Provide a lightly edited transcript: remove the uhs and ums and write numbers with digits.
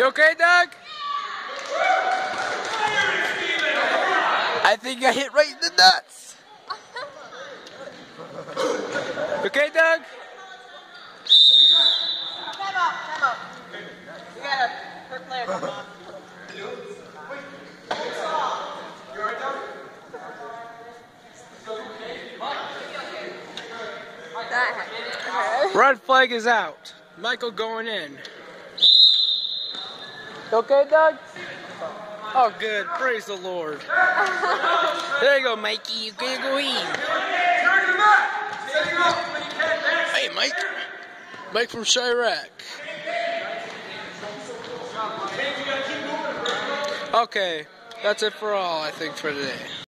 You okay, Doug? I think I hit right in the nuts. Okay, Doug? Time out. We got a third player come on. Red flag is out. Michael going in. You okay, Doug? Oh, good. Praise the Lord. There you go, Mikey. You can go in. Hey, Mike. Mike from Chirac. Okay, that's it for all, I think, for today.